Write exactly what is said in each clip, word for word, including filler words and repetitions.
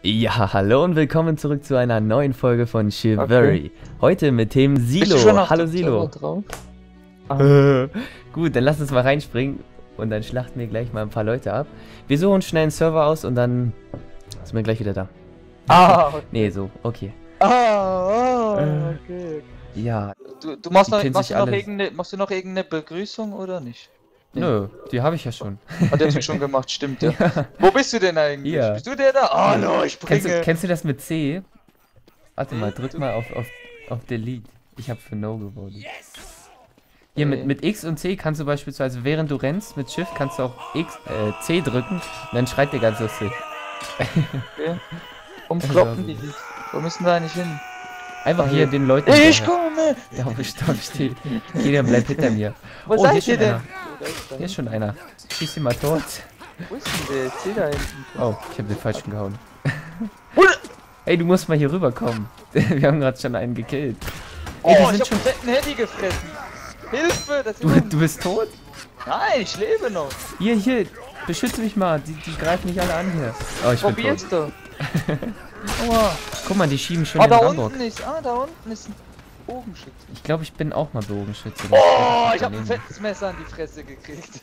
Ja, hallo und willkommen zurück zu einer neuen Folge von Chivalry. Okay. Heute mit dem Silo. Hallo Silo. Äh, gut, dann lass uns mal reinspringen und dann schlachten wir gleich mal ein paar Leute ab. Wir suchen schnell einen Server aus und dann sind wir gleich wieder da. Ah, okay. Nee, so, okay. Ah, oh, okay. Ja. Du, du machst, noch, machst, du noch irgendeine, machst du noch irgendeine Begrüßung oder nicht? Nö, die habe ich ja schon. Hat er schon gemacht, stimmt ja. Ja. Wo bist du denn eigentlich? Ja. Bist du der da? Hallo, ich springe. Kennst du, kennst du das mit C? Warte mal, drück mal auf, auf, auf Delete. Ich habe für No gewonnen. Yes! Hier, mit, mit X und C kannst du beispielsweise, während du rennst, mit Shift kannst du auch X, äh, C drücken und dann schreit der ganz lustig. Okay. Umkloppen die. Wo müssen wir eigentlich hin? Einfach hier den Leuten. Ich komme! Ja, bestimmt steht. Jeder bleibt hinter mir. Wo oh, seid ihr denn? Hier ist schon einer. Schieß ihn mal tot. Wo ist denn der? Ich seh da hinten. Oh, ich hab den falschen gehauen. Ey, du musst mal hier rüberkommen. Wir haben gerade schon einen gekillt. Oh, Ey, die sind ich hab schon ein Handy gefressen. Hilfe, das ist du, du bist tot? Nein, ich lebe noch. Hier, hier, beschütze mich mal. Die, die greifen mich alle an hier. Oh, ich bin Probier's tot. du. Oh. Guck mal, die schieben schon ah, in da Hamburg. Unten ist, ah, da unten ist ein Bogenschütze. Ich glaube, ich bin auch mal Bogenschütze. Oh, ich habe ein fettes Messer an die Fresse gekriegt.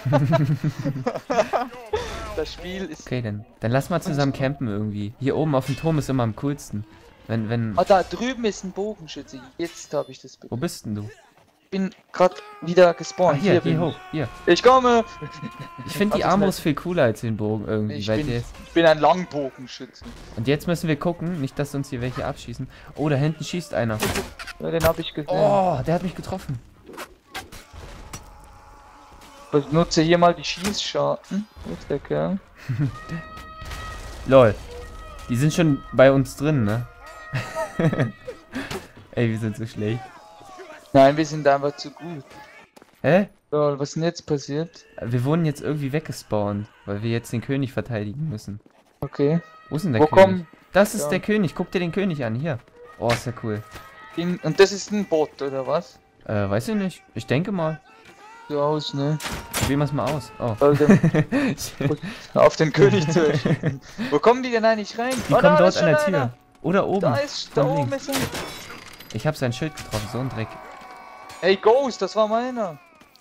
Das Spiel ist... Okay, dann, dann lass mal zusammen campen irgendwie. Hier oben auf dem Turm ist immer am coolsten. Wenn, wenn... Ah, da drüben ist ein Bogenschütze. Jetzt habe ich das bekommen. Wo bist denn du? Ich bin gerade wieder gespawnt. Ah, hier, hier, hier hoch, hier. Ich komme! Ich finde die Armbrust viel cooler als den Bogen irgendwie. Ich, weil bin, der ich bin ein Langbogenschütze. Und jetzt müssen wir gucken, nicht dass uns hier welche abschießen. Oh, da hinten schießt einer. Ja, den habe ich gesehen. Oh, der hat mich getroffen. Ich nutze hier mal die Schießscharten. Wo ist der Kerl? Lol. Die sind schon bei uns drin, ne? Ey, wir sind so schlecht. Nein, wir sind einfach zu gut. Hä? Lol, was ist denn jetzt passiert? Wir wurden jetzt irgendwie weggespawnt, weil wir jetzt den König verteidigen müssen. Okay. Wo ist denn der Wo König? Komm? Das ist ja. der König. Guck dir den König an. Hier. Oh, ist ja cool. In, und das ist ein Bot, oder was? Äh, weiß ich nicht. Ich denke mal. So aus, ne? Probieren wir es mal aus. Oh. Also, auf den König zu erschießen. Wo kommen die denn eigentlich rein? Die oh, kommen da dort an der Tür. einer. Oder oben. Da ist, da oben ist er. Ich hab sein Schild getroffen. So ein Dreck. Ey, Ghost, das war meiner.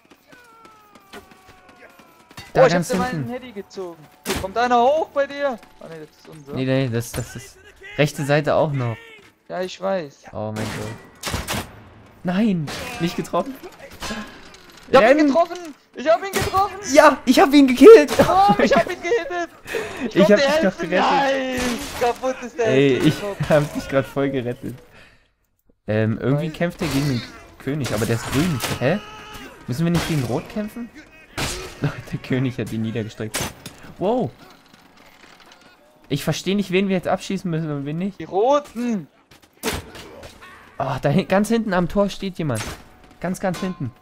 Da oh, ich hab ganz dir meinen Handy gezogen. Kommt einer hoch bei dir? Ah, ne, das ist unser. Nee, nee, das, das ist... Rechte Seite auch noch. Ja, ich weiß. Oh mein Gott. Nein, nicht getroffen. Ich hab ihn getroffen! Ich hab ihn getroffen! Ja, ich hab ihn gekillt! Oh, ich hab ihn gehittet! Ich, ich hab dich helfen. doch gerettet. Nein! Kaputt ist der Ey, ich hab dich gerade voll gerettet. Ähm, irgendwie Nein. kämpft er gegen den König, aber der ist grün. Hä? Müssen wir nicht gegen Rot kämpfen? Der König hat ihn niedergestreckt. Wow! Ich verstehe nicht, wen wir jetzt abschießen müssen und wen nicht. Die Roten! Oh, da hin ganz hinten am Tor steht jemand. Ganz, ganz hinten.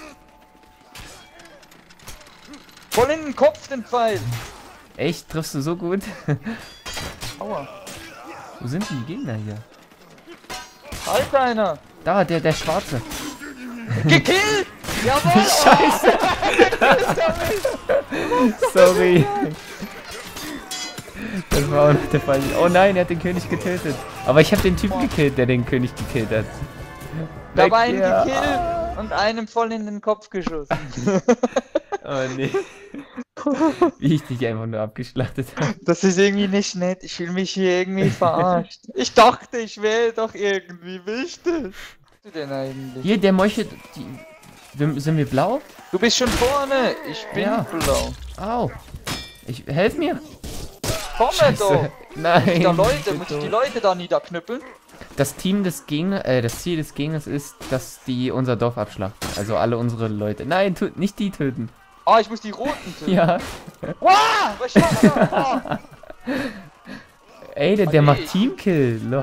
Voll in den Kopf den Pfeil! Echt? Triffst du so gut? Aua. Wo sind denn die Gegner hier? Halt einer! Da, der, der Schwarze. Gekillt! Jawohl! Scheiße! Sorry. Das war auch noch der Fall. Oh nein, er hat den König getötet. Aber ich habe den Typen gekillt, der den König gekillt hat. Da war einen gekillt und einem voll in den Kopf geschossen. Oh nee. Wie ich dich einfach nur abgeschlachtet habe. Das ist irgendwie nicht nett. Ich fühle mich hier irgendwie verarscht. Ich dachte, ich wäre doch irgendwie wichtig. Was bist du denn eigentlich? Hier, der Meuche. Die, wir, sind wir blau? Du bist schon vorne. Ich bin Ja. blau. Au. Ich, helf mir. Komm doch. Nein. Muss ich da Leute, muss ich die Leute da niederknüppeln? Das Team des Gegners, äh, das Ziel des Gegners ist, dass die unser Dorf abschlachten. Also alle unsere Leute. Nein, tu, nicht die töten. Ah, ich muss die Roten töten. Ja. Wow, was schaffst du? Ah. Ey, der, der macht Teamkill. Lo.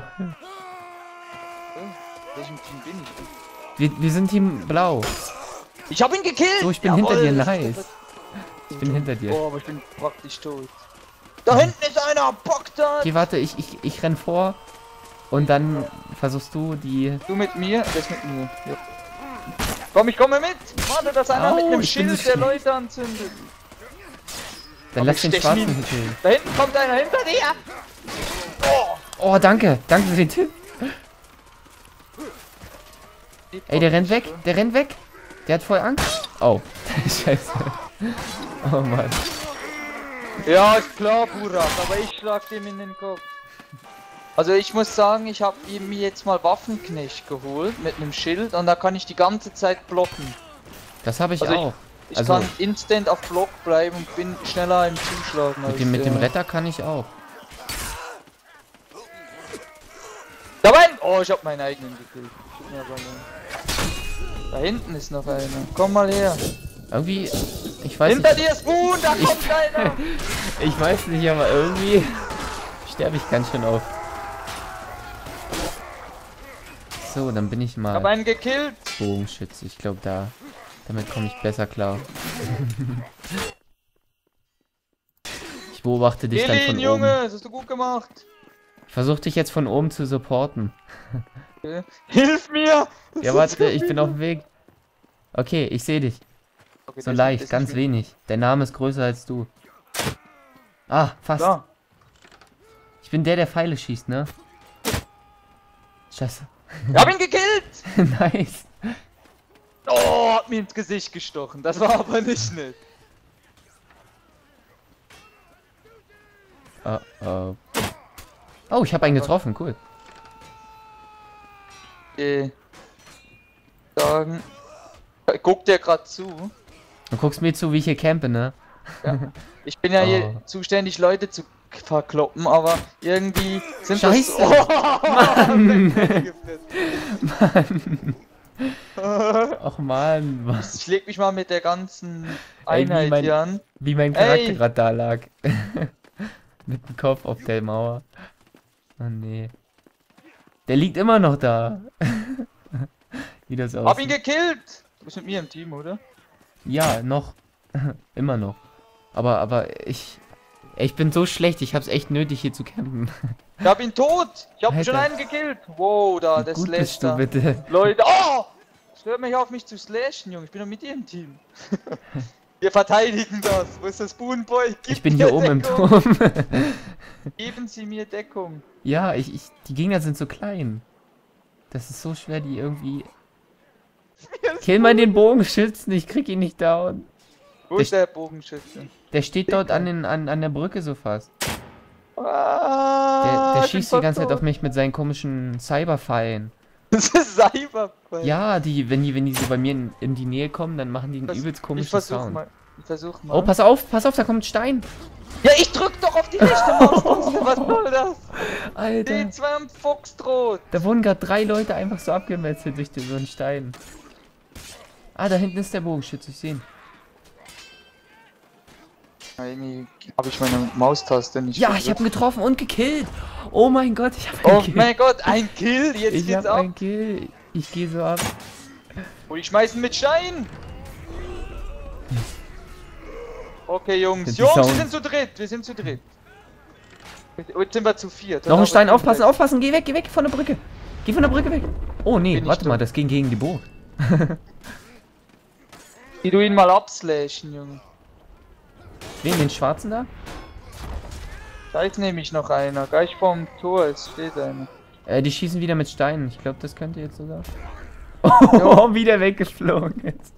Welchem Team bin ich? Wir, wir sind Team Blau. Ich hab ihn gekillt! So, ich bin Jawohl. hinter dir, nice. Ich bin hinter dir. Oh, aber ich bin praktisch tot. Da hinten ist einer, Bock da! Okay, warte, ich, ich, ich renn vor. Und dann versuchst du die... Du mit mir, das mit mir. Ja. Komm, ich komme mit! Warte, dass einer Au, mit einem ich bin so Schild der schnell. Leute anzündet. Dann Aber lass ich den stech Schwarzen ihn. hier killen. Da hinten kommt einer hinter dir! Oh, danke. Danke für den Tipp. Ey, der rennt weg. Der rennt weg. Der hat voll Angst. Oh. Scheiße. Oh, Mann. Ja, ist klar, Burak, aber ich schlag dem in den Kopf. Also ich muss sagen, ich habe mir jetzt mal Waffenknecht geholt mit einem Schild und da kann ich die ganze Zeit blocken. Das habe ich also auch. Ich, ich also kann instant auf Block bleiben und bin schneller im Zuschlagen. Mit, dem, mit dem Retter kann ich auch. Dabei! Oh, ich habe meinen eigenen gekillt. Da hinten ist noch einer. Komm mal her. Irgendwie, ich weiß Hinter nicht. dir ist Boon, da kommt ich, einer! Ich weiß nicht, aber irgendwie sterbe ich ganz schön auf. So, dann bin ich mal. Ich hab einen gekillt! Bogenschütze. Ich glaube, da damit komme ich besser klar. Ich beobachte dich Elin, dann von Junge, oben. das hast du gut gemacht. Ich versuche dich jetzt von oben zu supporten. Okay. Hilf mir! Das Ja, warte, ich bin auf dem Weg. Okay, ich sehe dich. Okay, So das- leicht, das ganz ist wenig. Der Name ist größer als du. Ah, fast. Da. Ich bin der, der Pfeile schießt, ne? Scheiße. Ich hab ihn gekillt! Nice. Oh, hat mir ins Gesicht gestochen. Das war aber nicht nett. Oh, oh. Oh, ich habe einen getroffen, cool. Äh, sagen. Guckt der gerade zu? Du guckst mir zu, wie ich hier campe, ne? Ja. Ich bin ja Oh. hier zuständig, Leute zu verkloppen, aber irgendwie sind Scheiße. das... Oh, Mann. Mann. Mann. Och man, was? Ich leg mich mal mit der ganzen Ey, wie Einheit mein- hier an. Wie mein Charakter Ey. gerade da lag. Mit dem Kopf auf der Mauer. Oh nee. Der liegt immer noch da. Wie das Hab ihn aussieht. gekillt! Du bist mit mir im Team, oder? Ja, noch. Immer noch. Aber, aber ich... Ich bin so schlecht, ich hab's echt nötig hier zu campen. Ich hab ihn tot! Ich hab Alter. schon einen gekillt! Wow, da, Wie der gut Slash bist du da. bitte? Leute, oh! Hört mich auf mich zu slashen, Junge. Ich bin doch mit dir im Team. Wir verteidigen das. Wo ist das Boonboy? Gib Ich bin mir hier oben im Deckung. Turm. Geben Sie mir Deckung. Ja, ich, ich... Die Gegner sind so klein. Das ist so schwer, die irgendwie... Kill mal den Bogenschützen, ich krieg ihn nicht down. Wo ist der Bogenschütze? Der steht dort an, den, an, an der Brücke so fast. Ah, Der, der ich bin schießt die ganze Zeit tot. auf mich mit seinen komischen Cyberpfeilen. Das ist Cyberpunk. Ja, die, wenn die, wenn die so bei mir in, in die Nähe kommen, dann machen die einen Was- übelst Ich komischen versuch Sound. mal. Ich versuch mal. Oh, pass auf, pass auf, da kommt ein Stein. Ja, ich drück doch auf die rechte Maustaste. Was soll das? Alter, D zwei am Foxtrot. da wurden gerade drei Leute einfach so abgemetzelt durch den, so einen Stein. Ah, da hinten ist der Bogenschütze, ich sehe ihn. Irgendwie habe ich meine Maustaste nicht. Ja, ich gedrückt. habe ihn getroffen und gekillt. Oh mein Gott, ich habe Oh einen Kill. mein Gott, ein Kill. Jetzt Ich geht's habe ab. einen Kill. Ich gehe so ab. Und ich schmeißen mit Stein. Okay, Jungs. Sind die Jungs, wir Sounds- sind zu dritt. Wir sind zu dritt. Jetzt sind wir zu viert. Noch ein Stein, Aber aufpassen, aufpassen, geh weg, geh weg von der Brücke. Geh von der Brücke weg. Oh nee, Bin ich warte mal, tot. das ging gegen die Burg. Geh du ihn mal abslashen, Junge. Wen, den Schwarzen da? Da ist nämlich noch einer. Gleich vorm Tor, es steht einer. Äh, die schießen wieder mit Steinen. Ich glaube, das könnte jetzt sogar... Oh, wieder weggeflogen jetzt.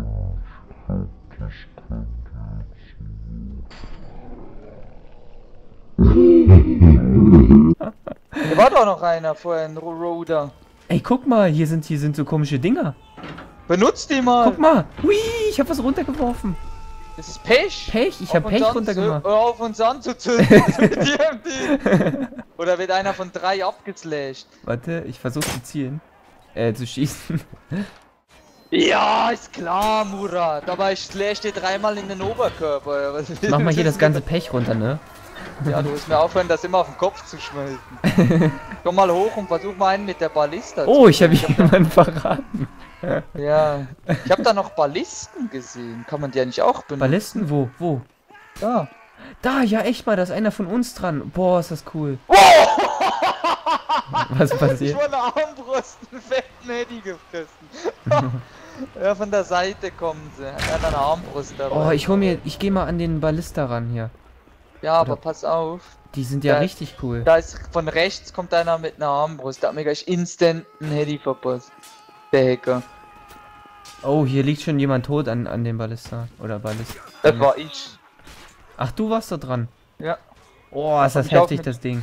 Hier war doch noch einer vorher, ein Ro- Roder. Ey, guck mal, hier sind, hier sind so komische Dinger. Benutzt die mal. Guck mal. Hui, ich habe was runtergeworfen. Das ist Pech. Pech, ich Auf habe uns Pech an- runtergemacht. Hör auf uns anzuzünden. Wir sind mit dir im Team. Oder wird einer von drei abgeslasht? Warte, ich versuche zu zielen. Äh, zu schießen. Ja, ist klar, Murat. Aber ich slash dir dreimal in den Oberkörper. Was Ich mach mal hier das ganze Pech runter, ne? Ja, du musst mir aufhören, das immer auf den Kopf zu schmeißen. Komm mal hoch und versuch mal einen mit der Ballista zu. Oh, ich habe jemanden verraten. Ja. Ich habe da noch Ballisten gesehen. Kann man die ja nicht auch benutzen? Ballisten? Wo? Wo? Da. Da, ja echt mal, da ist einer von uns dran. Boah, ist das cool. Oh! Was Ich passiert? wurde Armbrust einen fetten Eddie gefressen. Ja, von der Seite kommen sie. Er hat eine Armbrust dabei. Oh, ich hol mir, ich gehe mal an den Ballista ran hier. Ja, aber Oder- pass auf. Die sind ja da, richtig cool. Da ist von rechts kommt einer mit einer Armbrust. Da hat mir gleich instant einen Heli verpasst. Der Hacker. Oh, hier liegt schon jemand tot an, an dem Ballista. Oder Ballist. Das war ich. Ach, du warst da dran. Ja. Oh, ist das heftig, das Ding.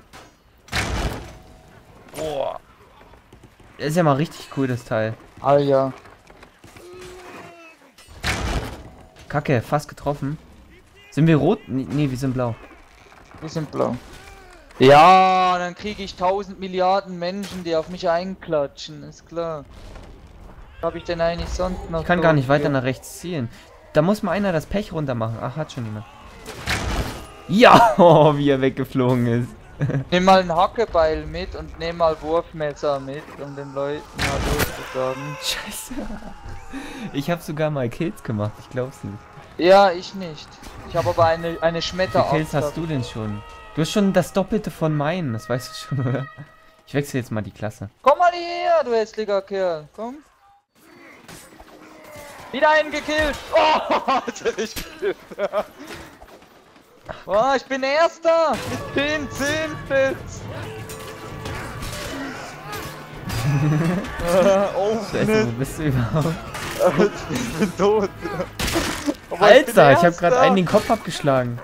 Boah. Das ist ja mal richtig cool, das Teil. Ah ja. Kacke, fast getroffen. Sind wir rot? Nee, nee, wir sind blau. Wir sind blau. Ja, dann kriege ich tausend Milliarden Menschen, die auf mich einklatschen, ist klar. Was habe ich denn eigentlich sonst noch? Ich kann gar nicht weiter nach rechts zielen. Da muss mal einer das Pech runter machen. Ach, hat schon jemand. Ja, oh, wie er weggeflogen ist. Nimm mal ein Hackebeil mit und nimm mal Wurfmesser mit, um den Leuten Hallo zu sagen. Scheiße. Ich habe sogar mal Kills gemacht, ich glaub's nicht. Ja, ich nicht. Ich habe aber eine, eine Schmetter. Wie viele Kills hast du denn schon? Du hast schon das Doppelte von meinen, das weißt du schon, oder? Ich wechsle jetzt mal die Klasse. Komm mal hierher, du hässlicher Kerl. Komm. Wieder einen gekillt. Oh, hat er nicht gekillt. Oh, ich bin Erster. Mit zehn, zehn Pilz. Oh, Scheiße, wo bist du überhaupt? Ich bin tot. Aber Alter, ich, ich habe gerade einen den Kopf abgeschlagen.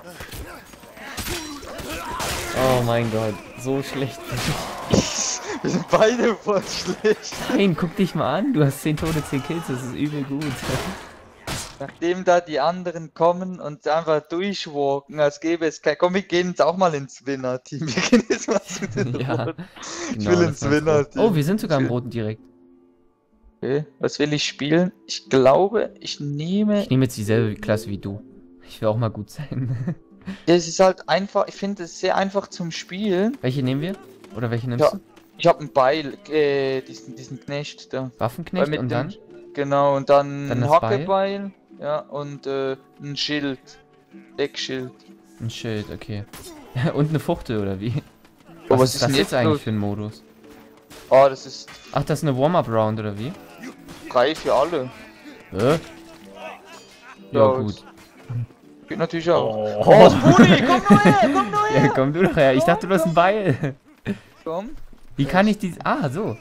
Oh mein Gott, so schlecht. Wir sind beide voll schlecht. Nein, guck dich mal an, du hast zehn Tote, zehn Kills, das ist übel gut. Nachdem da die anderen kommen und einfach durchwalken, als gäbe es kein... Komm, wir gehen jetzt auch mal ins Winner-Team. Wir gehen jetzt mal zu den ja, Roten. Ich genau, will ins Winner-Team. Oh, wir sind sogar im Roten direkt. Okay, was will ich spielen? Ich glaube, ich nehme... Ich nehme jetzt dieselbe Klasse wie du. Ich will auch mal gut sein. Das ist halt einfach, ich finde es sehr einfach zum Spielen. Welche nehmen wir? Oder welche nimmst Ja, du? ich habe einen Beil, äh, diesen, diesen Knecht da. Waffenknecht Mit und dem, dann? Genau, und dann, Dann ein das Hackebeil, ja, und äh, ein Schild. Deckschild. Ein Schild, okay. Und eine Fuchtel, oder wie? Oh, Was, was ist ist das denn jetzt jetzt eigentlich los? für ein Modus? Oh, das ist Ach, das ist eine Warm-Up-Round, oder wie? drei für alle. Hä? Ja, Ja, gut. Geht natürlich auch. Oh, Oh, Spuni, komm nur her, komm nur her! Ja, komm du doch her. Ich dachte, du hast ein Beil. Komm. Wie kann ich dies... Ah, so.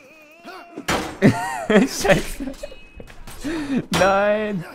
Scheiße. Nein.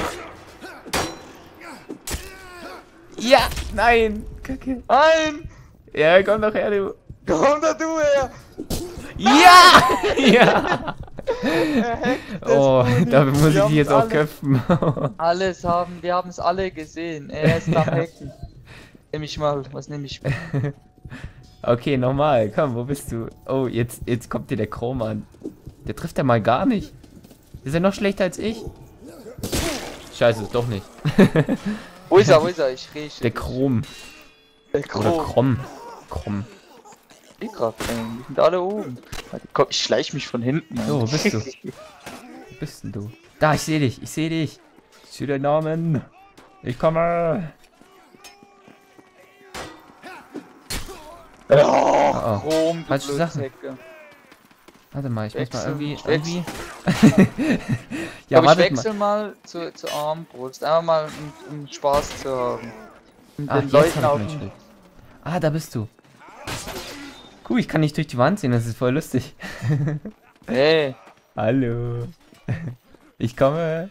Ja, nein. Kacke. Ein! Ja, komm doch her, du. Komm da du her! Ja! Ja! Oh, dafür muss Wir ich die jetzt auch haben's köpfen. Alles haben, wir haben es alle gesehen. Er ist am Ja. Hacken. Nimm ich mal, was nehme ich? Okay, nochmal. Komm, wo bist du? Oh, jetzt, jetzt kommt dir der Chrom an. Der trifft ja mal gar nicht. Ist er noch schlechter als ich? Scheiße, ist doch nicht. Wo ist er, wo ist er? Ich rieche. Der Chrom. Der Oder Krom. Krom. Krom. Die Kraft, ey. Die sind alle oben. Warte, komm, ich schleich mich von hinten. So, wo bist du? Wo bist denn du? Da, ich sehe dich. Ich sehe dich. Ich sehe deinen Namen. Ich komme. Oh, oh. Chrom, du Falsche Sachen. Blödsäcke. Warte mal, ich Wechsel, muss mal irgendwie... ich irgendwie... Ja, ja, aber ich warte wechsel mal, mal zu, zu Armbrust. Einfach mal, um, um Spaß zu haben. Um Ach, den jetzt Leuten hab auf ich mein Schild. Ah, da bist du. Cool, ich kann nicht durch die Wand sehen, das ist voll lustig. Hey. Hallo. Ich komme.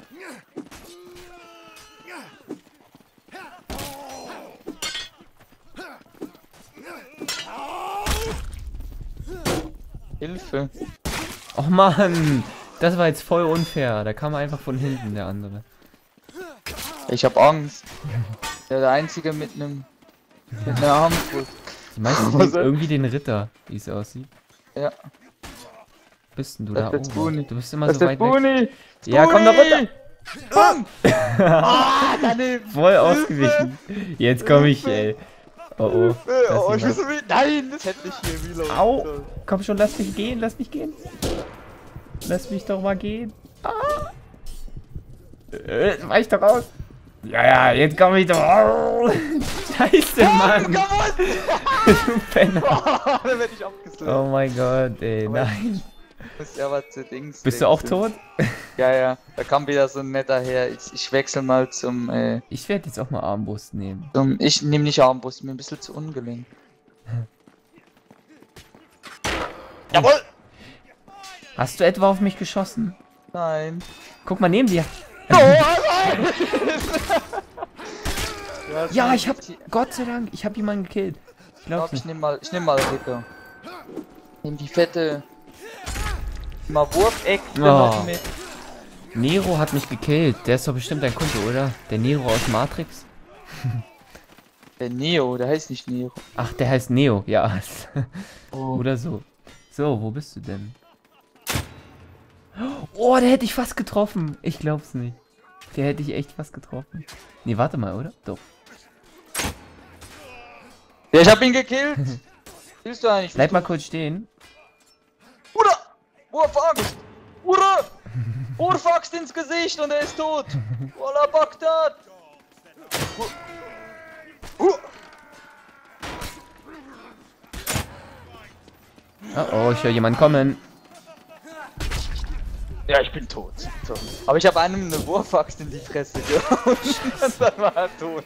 Hilfe. Och Mann, das war jetzt voll unfair. Da kam einfach von hinten der andere. Ich hab Angst. Ja, der Einzige mit einem mit einer Armbrust. Die meisten Was sind irgendwie den Ritter, wie es aussieht. Ja. Bist denn du Das da ist der oben? Spoonie. Du bist immer Das ist so der weit weg. Spoonie. Ja, komm da runter. Bam! Ah, daneben. Voll ausgewichen. Jetzt komme ich, ey. Oh oh. Lass Oh, ihn ich mal. muss so wie. Nein, das hätte ich hier reloaden. Au! Komm schon, lass mich gehen, lass mich gehen. Lass mich doch mal gehen. Ah! Äh, weich doch raus. Ja, ja, jetzt komm ich doch. Oh. Scheiße, Mann. Du Penner. Oh, da werde ich abgeslappt. Oh mein Gott, ey, nein. muss ja was zu Dings. Bist du auch tot? Ja, ja. Da kam wieder so ein netter her. Ich, ich wechsle mal zum. Äh, ich werde jetzt auch mal Armbrust nehmen. Zum, ich nehme nicht Armbrust, mir ein bisschen zu ungelenk. Jawohl! Hast du etwa auf mich geschossen? Nein. Guck mal neben dir. Oh, nein! Ja, ich hab. Gott sei Dank, ich hab jemanden gekillt. Ich glaube, ich nehme mal. Ich nehme mal Ritter. Nimm die fette. Mal Wurfeck oh. mit. Nero hat mich gekillt. Der ist doch bestimmt ein Kunde, oder? Der Nero aus Matrix. Der Neo, der heißt nicht Nero. Ach, der heißt Neo, ja. Oh. Oder so. So, wo bist du denn? Oh, der hätte ich fast getroffen. Ich glaub's nicht. Der hätte ich echt fast getroffen. Nee, warte mal, oder? Doch. Ja, ich hab ihn gekillt. Willst du eigentlich? Bleib mal kurz stehen. Oder! Wurfaxt! Ura! Wurfaxt ins Gesicht und er ist tot! Walla Bagdad! Uh. Oh, oh, ich höre jemanden kommen. Ja, ich bin tot. So. Aber ich habe einem eine Wurfaxt in die Fresse gehauen. Und dann war er tot.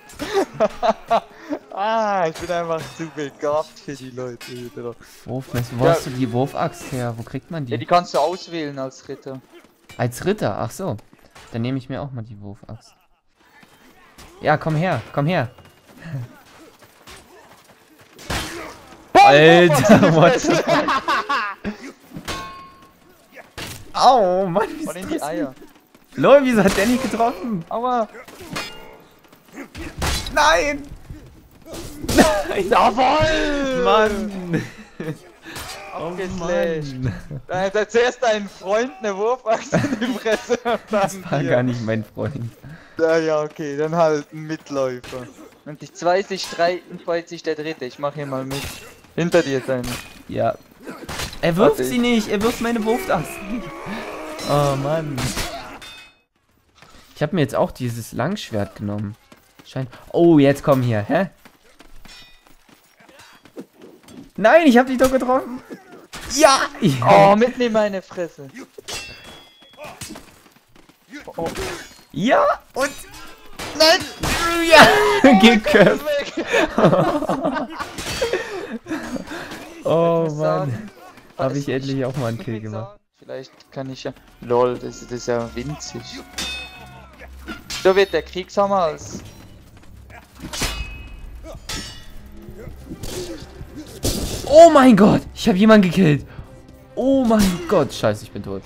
Ah, ich bin einfach zu begabt für die Leute. Wurfmesser, wo ja. hast du die Wurfaxt her? Wo kriegt man die? Ja, die kannst du auswählen als Ritter. Als Ritter? Ach so. Dann nehme ich mir auch mal die Wurfaxt. Ja, komm her, komm her. Alter, what? Au, Mann, wie ist in die Eier. Lol, wieso hat der nicht getroffen? Aua. Nein! Nein! Jawoll! Mann! Oh Mann! Da hat zuerst dein Freund eine Wurfaxt in die Fresse. Das war gar nicht mein Freund. Ja, ja, okay, dann halt ein Mitläufer. Wenn sich zwei sich streiten, freut sich der Dritte. Ich mach hier mal mit. Hinter dir sein. Ja. Er wirft Warte, sie nicht, er wirft meine Wurfaxt. Oh Mann. Ich habe mir jetzt auch dieses Langschwert genommen. Scheint. Oh, jetzt komm hier, hä? Nein, ich habe dich doch getroffen. Ja! Oh, mitten in meine Fresse. Oh. Ja, und... Nein! Ja! Geköpft! Oh Mann. Habe ich endlich auch mal einen Kill gemacht. Vielleicht kann ich ja... Lol, das, das ist ja winzig. So wird der Kriegshammer als... Oh mein Gott! Ich habe jemanden gekillt! Oh mein Gott! Scheiße, ich bin tot.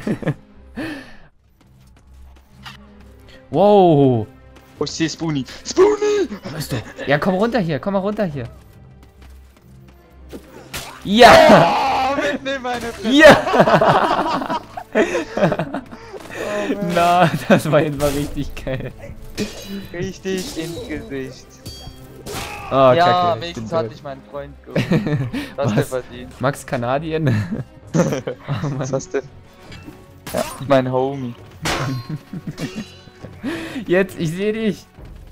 Wow! Oh, ich sehe Spoonie! Spoonie! Wo bist du? Ja, komm runter hier, komm mal runter hier. Ja! Oh, mitnehmen meine Fresse. Ja! Oh, na, das war jetzt mal richtig geil. Richtig ins Gesicht. Oh, ja, wenigstens hatte ich meinen Freund geholt. Das hast du verdient. Max Kanadien? Oh, was hast du? Ja, mein Homie. Jetzt, ich sehe dich.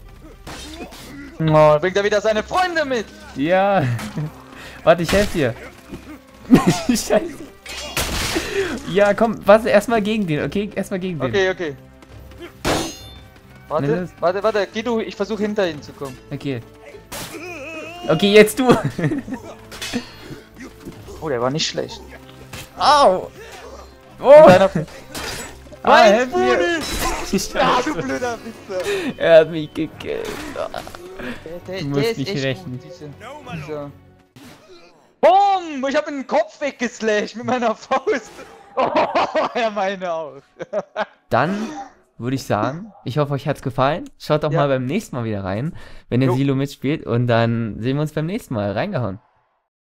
Oh, bringt er wieder seine Freunde mit. Ja. Warte, ich helfe dir. Scheiße. Ja, komm, warte, erstmal gegen den, okay? Erstmal gegen den. Okay, okay. Warte, nee, warte, warte, geh du, ich versuche hinter ihn zu kommen. Okay. Okay, jetzt du. Oh, der war nicht schlecht. Au. Oh. Ah, helf mir. Ja, du blöder Witzer. Er hat mich gekillt. Der, der, du musst der ist nicht echt rechnen. Gut, diese, diese. Boom! Ich hab einen Kopf weggeslasht mit meiner Faust. Oh, ja, meine auch. Dann würde ich sagen, ich hoffe, euch hat's gefallen. Schaut doch ja. mal beim nächsten Mal wieder rein, wenn der jo. Silo mitspielt. Und dann sehen wir uns beim nächsten Mal. Reingehauen.